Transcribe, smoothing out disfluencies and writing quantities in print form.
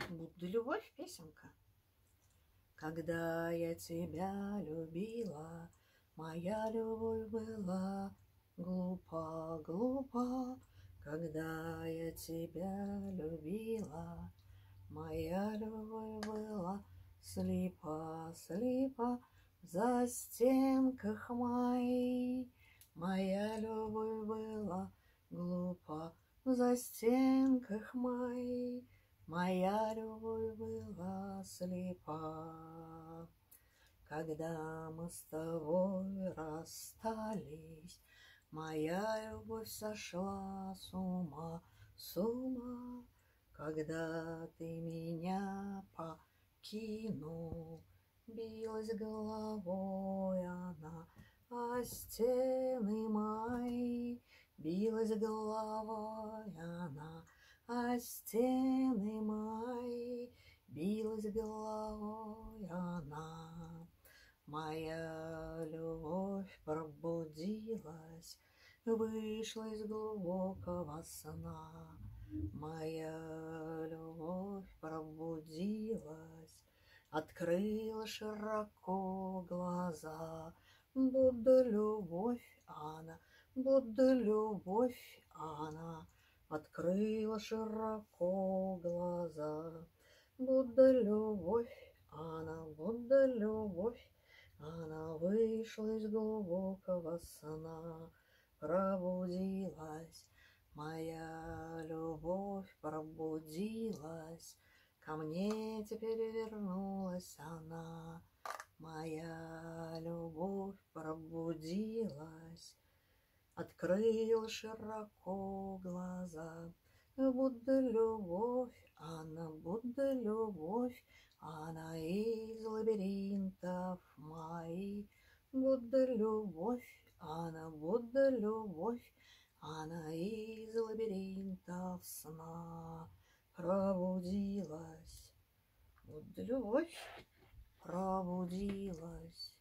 Будда любовь, песенка. Когда я тебя любила, моя любовь была глупа, глупа. Когда я тебя любила, моя любовь была слепа, слепа. В застенках моей моя любовь была глупа, в застенках моей моя любовь была слепа. Когда мы с тобой расстались, моя любовь сошла с ума, с ума. Когда ты меня покинул, билась головой она о стены мои, билась головой она о стены мои, билась головой она. Моя любовь пробудилась, вышла из глубокого сна. Моя любовь пробудилась, открыла широко глаза. Будда любовь она, Будда любовь она, открыла широко глаза. Будда любовь она, Будда любовь она, вышла из глубокого сна, пробудилась. Моя любовь пробудилась, ко мне теперь вернулась она. Моя любовь пробудилась, открыла широко глаза. Будда любовь она, Будда любовь она, из лабиринтов моих. Будда любовь она, Будда любовь она, из лабиринтов сна пробудилась. Будда любовь пробудилась.